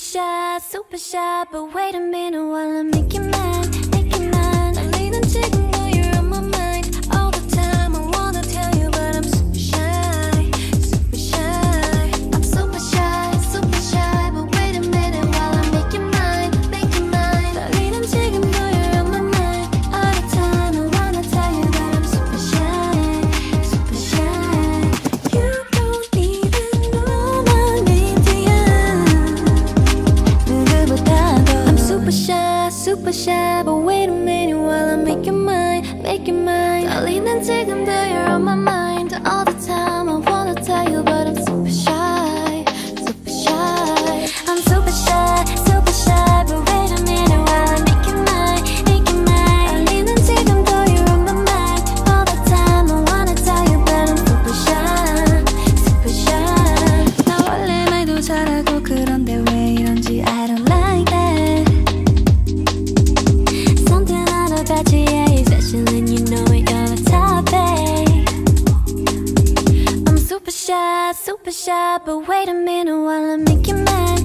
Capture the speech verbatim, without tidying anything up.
shy, super shy, but wait a minute while I make you mine, make you mine. 떨리는 지금도 you're on my mind all the time. I wanna tell you, but I'm super shy, super shy. I'm super shy, super shy, but wait a minute while I make you mine, make you mine. 떨리는 지금도 you're on my mind all the time. I wanna tell you, but I'm super shy, super shy. You don't even know my name, dear. 누구보다도 I'm super shy, super shy, but wait a minute while I make you mine, make you mine. 떨리는 지금도 you're on my mind all the time. I wanna tell you, but I'm super shy, super shy. I'm super shy, super shy, but wait a minute while I make you mine, make you mine. 떨리는 지금도 you're on my mind all the time. I wanna tell you, but I'm super shy, super shy. 나 원래 말도 잘하고 그런데 왜 이런지 I don't like that. Something out of that G A session and you know it, you're the topic. I'm super shy, super shy, but wait a minute while I make you mine.